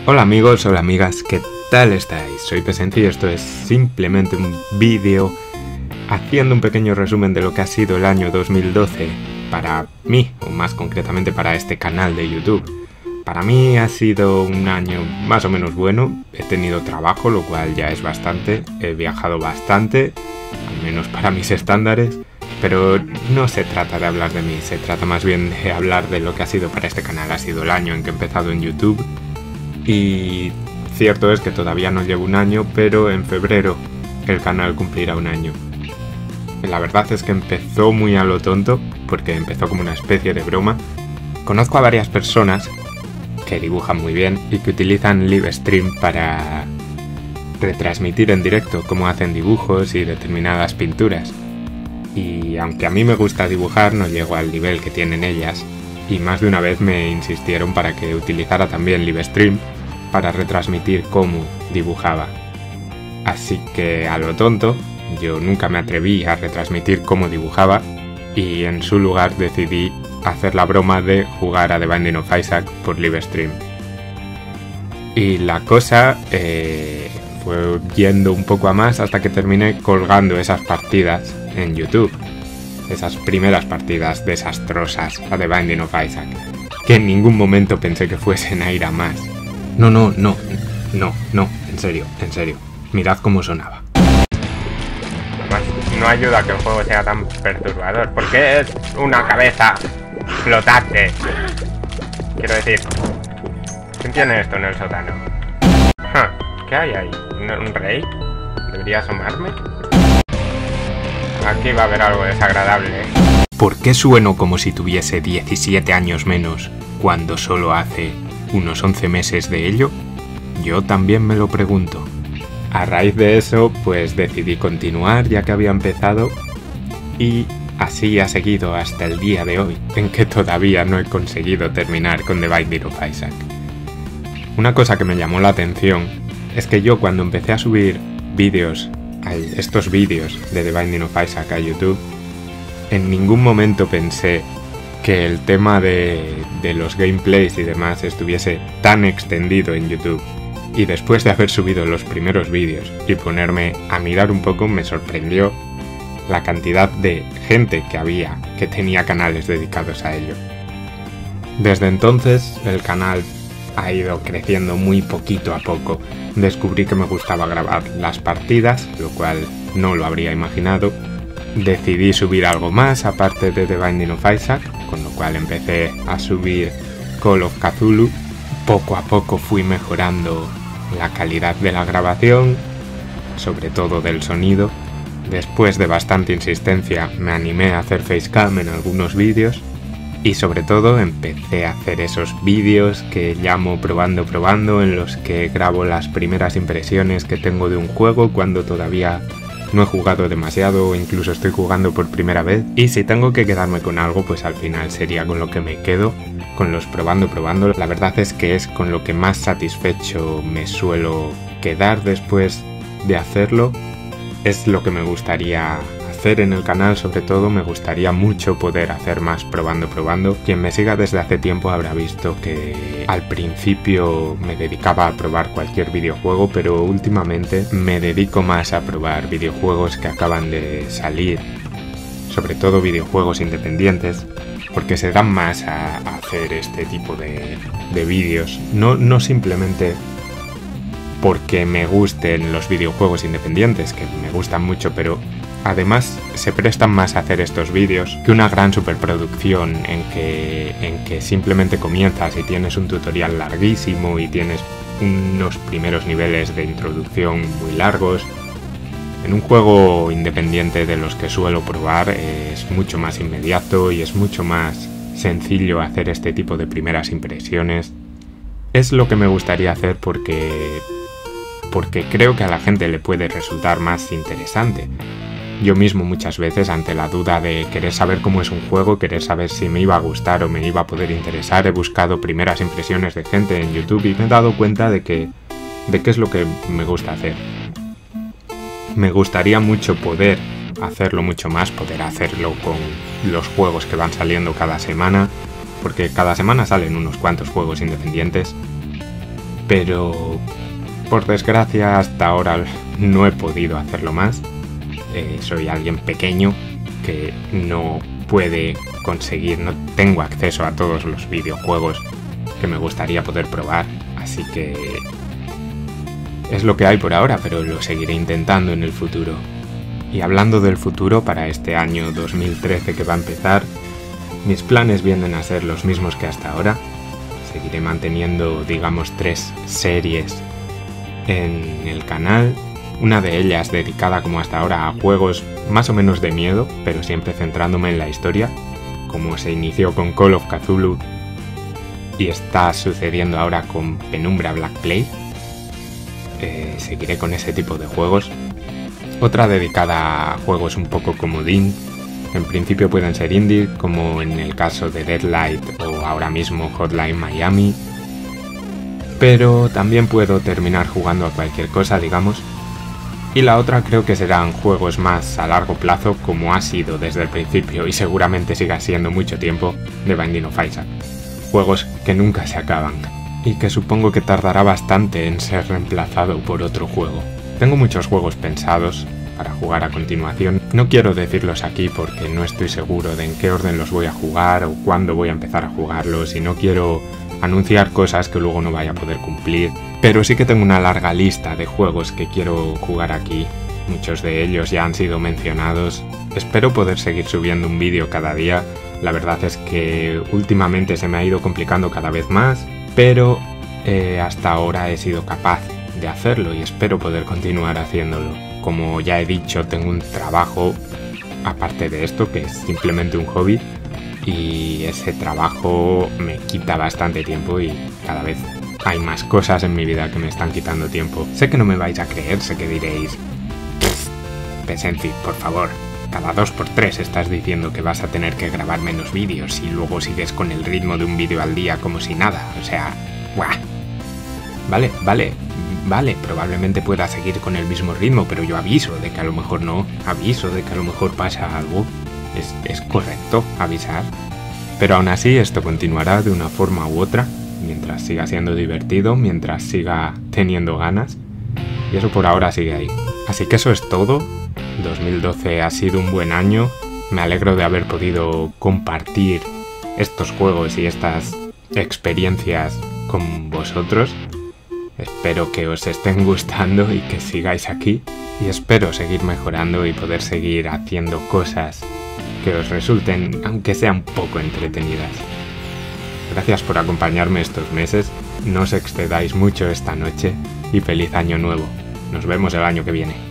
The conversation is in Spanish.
Hola amigos, hola amigas, ¿qué tal estáis? Soy Pesenti y esto es simplemente un vídeo haciendo un pequeño resumen de lo que ha sido el año 2012 para mí, o más concretamente para este canal de YouTube. Para mí ha sido un año más o menos bueno, he tenido trabajo, lo cual ya es bastante, he viajado bastante, al menos para mis estándares, pero no se trata de hablar de mí, se trata más bien de hablar de lo que ha sido para este canal. Ha sido el año en que he empezado en YouTube y cierto es que todavía no llevo un año, pero en febrero el canal cumplirá un año. La verdad es que empezó muy a lo tonto, porque empezó como una especie de broma. Conozco a varias personas que dibujan muy bien y que utilizan Livestream para retransmitir en directo cómo hacen dibujos y determinadas pinturas. Y aunque a mí me gusta dibujar, no llego al nivel que tienen ellas, y más de una vez me insistieron para que utilizara también Livestream para retransmitir cómo dibujaba. Así que a lo tonto, yo nunca me atreví a retransmitir cómo dibujaba y en su lugar decidí hacer la broma de jugar a The Binding of Isaac por Livestream. Y la cosa fue yendo un poco a más hasta que terminé colgando esas partidas en YouTube. Esas primeras partidas desastrosas a The Binding of Isaac, que en ningún momento pensé que fuesen a ir a más. No, en serio, mirad cómo sonaba. No ayuda a que el juego sea tan perturbador, porque es una cabeza flotante. Quiero decir, ¿quién tiene esto en el sótano? ¿Qué hay ahí? ¿Un rey? ¿Debería asomarme? Aquí va a haber algo desagradable. ¿Por qué sueno como si tuviese 17 años menos cuando solo hace unos 11 meses de ello? Yo también me lo pregunto. A raíz de eso, pues decidí continuar ya que había empezado y así ha seguido hasta el día de hoy, en que todavía no he conseguido terminar con The Binding of Isaac. Una cosa que me llamó la atención es que yo cuando empecé a subir estos vídeos de The Binding of Isaac a YouTube, en ningún momento pensé que el tema de los gameplays y demás estuviese tan extendido en YouTube. Y después de haber subido los primeros vídeos y ponerme a mirar un poco, me sorprendió la cantidad de gente que había que tenía canales dedicados a ello. Desde entonces el canal ha ido creciendo muy poquito a poco. Descubrí que me gustaba grabar las partidas, lo cual no lo habría imaginado. Decidí subir algo más aparte de The Binding of Isaac, con lo cual empecé a subir Call of Cthulhu. Poco a poco fui mejorando la calidad de la grabación, sobre todo del sonido. Después de bastante insistencia me animé a hacer facecam en algunos vídeos y sobre todo empecé a hacer esos vídeos que llamo probando, en los que grabo las primeras impresiones que tengo de un juego cuando todavía no he jugado demasiado o incluso estoy jugando por primera vez, y si tengo que quedarme con algo, pues al final sería con lo que me quedo, con los probando. La verdad es que es con lo que más satisfecho me suelo quedar después de hacerlo. Es lo que me gustaría hacer en el canal, sobre todo me gustaría mucho poder hacer más probando. Quien me siga desde hace tiempo habrá visto que al principio me dedicaba a probar cualquier videojuego, pero últimamente me dedico más a probar videojuegos que acaban de salir, sobre todo videojuegos independientes, porque se dan más a hacer este tipo de vídeos, no simplemente porque me gusten los videojuegos independientes, que me gustan mucho, pero además se prestan más a hacer estos vídeos que una gran superproducción en que simplemente comienzas y tienes un tutorial larguísimo y tienes unos primeros niveles de introducción muy largos. En un juego independiente de los que suelo probar es mucho más inmediato y es mucho más sencillo hacer este tipo de primeras impresiones. Es lo que me gustaría hacer porque creo que a la gente le puede resultar más interesante. Yo mismo muchas veces, ante la duda de querer saber cómo es un juego, querer saber si me iba a gustar o me iba a poder interesar, he buscado primeras impresiones de gente en YouTube y me he dado cuenta de qué es lo que me gusta hacer. Me gustaría mucho poder hacerlo mucho más, poder hacerlo con los juegos que van saliendo cada semana, porque cada semana salen unos cuantos juegos independientes, pero por desgracia hasta ahora no he podido hacerlo más. Soy alguien pequeño que no puede conseguir, no tengo acceso a todos los videojuegos que me gustaría poder probar, así que es lo que hay por ahora, pero lo seguiré intentando en el futuro. Y hablando del futuro, para este año 2013 que va a empezar, mis planes vienen a ser los mismos que hasta ahora. Seguiré manteniendo, digamos, 3 series en el canal, una de ellas dedicada como hasta ahora a juegos más o menos de miedo, pero siempre centrándome en la historia, como se inició con Call of Cthulhu y está sucediendo ahora con Penumbra: Black Plague. Seguiré con ese tipo de juegos. Otra dedicada a juegos un poco comodín. En principio pueden ser indie, como en el caso de Deadlight o ahora mismo Hotline Miami. Pero también puedo terminar jugando a cualquier cosa, digamos. Y la otra creo que serán juegos más a largo plazo, como ha sido desde el principio y seguramente siga siendo mucho tiempo, de Binding of Isaac. Juegos que nunca se acaban y que supongo que tardará bastante en ser reemplazado por otro juego. Tengo muchos juegos pensados para jugar a continuación. No quiero decirlos aquí porque no estoy seguro de en qué orden los voy a jugar o cuándo voy a empezar a jugarlos, y no quiero anunciar cosas que luego no vaya a poder cumplir. Pero sí que tengo una larga lista de juegos que quiero jugar aquí. Muchos de ellos ya han sido mencionados. Espero poder seguir subiendo un vídeo cada día. La verdad es que últimamente se me ha ido complicando cada vez más, pero hasta ahora he sido capaz de hacerlo y espero poder continuar haciéndolo. Como ya he dicho, tengo un trabajo aparte de esto que es simplemente un hobby, y ese trabajo me quita bastante tiempo y cada vez hay más cosas en mi vida que me están quitando tiempo. Sé que no me vais a creer, sé que diréis: Pesenti, por favor, cada 2×3 estás diciendo que vas a tener que grabar menos vídeos y luego sigues con el ritmo de un vídeo al día como si nada, o sea, ¡buah! Vale, probablemente pueda seguir con el mismo ritmo, pero yo aviso de que a lo mejor no, aviso de que a lo mejor pasa algo. Es correcto avisar, pero aún así esto continuará de una forma u otra, mientras siga siendo divertido, mientras siga teniendo ganas, y eso por ahora sigue ahí. Así que eso es todo. 2012 ha sido un buen año, me alegro de haber podido compartir estos juegos y estas experiencias con vosotros. Espero que os estén gustando y que sigáis aquí, y espero seguir mejorando y poder seguir haciendo cosas que os resulten, aunque sean un poco entretenidas. Gracias por acompañarme estos meses, no os excedáis mucho esta noche y feliz año nuevo. Nos vemos el año que viene.